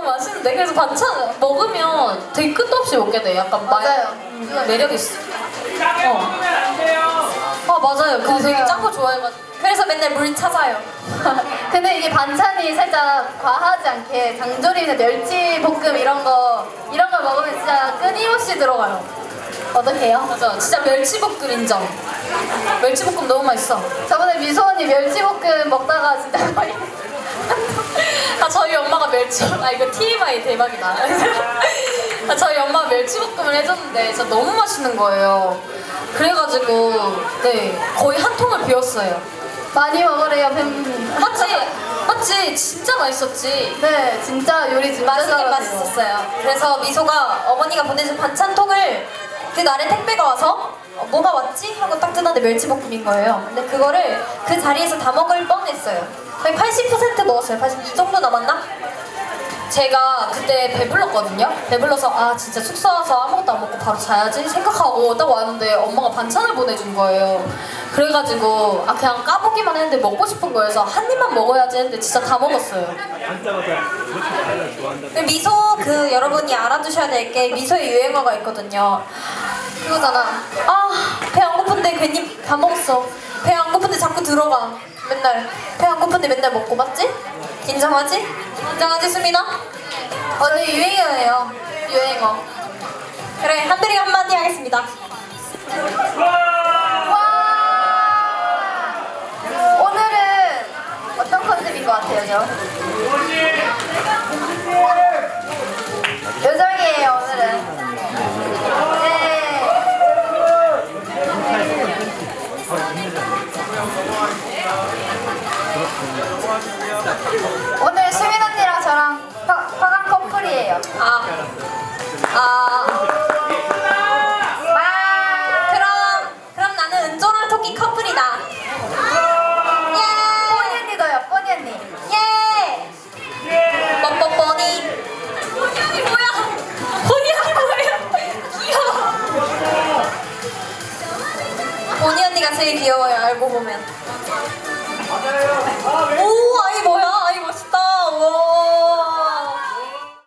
너무 맛있는데 그래서 반찬 먹으면 되게 끝도 없이 먹게 돼. 약간 맞아요. 매력 있어. 맞아요. 그 되게 짠 거 좋아해가지고. 그래서 맨날 물 찾아요. 근데 이게 반찬이 살짝 과하지 않게 장조림이나 멸치볶음 이런 거 먹으면 진짜 끊임없이 들어가요. 어떡해요? 맞아. 진짜 멸치볶음 인정. 멸치볶음 너무 맛있어. 저번에 미소 언니 멸치볶음 먹다가 진짜 거의 저희 엄마가 이거 TMI 대박이다. 저희 엄마가 멸치볶음을 해줬는데 진짜 너무 맛있는 거예요. 그래가지고 네 거의 한 통을 비웠어요. 많이 먹으래요, 팬. 맞지? 진짜 맛있었지. 네, 진짜 요리 진짜 맛있긴 맛있었어요. 그래서 미소가 어머니가 보내준 반찬통을 그날에 택배가 와서 뭐가 왔지? 하고 딱 뜯었는데 멸치볶음인 거예요. 근데 그거를 그 자리에서 다 먹을 뻔했어요. 거의 80% 먹었어요. 80% 정도 남았나? 제가 그때 배불렀거든요. 배불러서 진짜 숙소 와서 아무것도 안 먹고 바로 자야지 생각하고 딱 왔는데 엄마가 반찬을 보내준 거예요. 그래가지고 그냥 까보기만 했는데 먹고 싶은 거여서 한 입만 먹어야지 했는데 진짜 다 먹었어요. 미소 여러분이 알아두셔야 될 게 미소의 유행어가 있거든요. 그거잖아. 배 안 고픈데 괜히 다 먹었어. 배 안 고픈데 자꾸 들어가. 맨날 배 안 고픈데 맨날 먹고 맞지? 인정하지? 인정하지 수민아? 오늘 유행어예요. 유행어. 그래 한들이 한마디 하겠습니다. 와! 오늘은 어떤 컨셉인 것 같아요, 저? 요정이에요, 오늘은. 네. 오늘 수민 언니랑 저랑 화강 커플이에요. 그럼 나는 은조랑 토끼 커플이다. 예. 뽀니 언니도요, 뽀니 언니. 예. 뻔뻔뻔이. 뽀니 언니 뭐야? 뽀니 언니 뭐예요? 귀여워. 뽀니 언니가 제일 귀여워요. 알고 보면. 오, 아니 뭐야?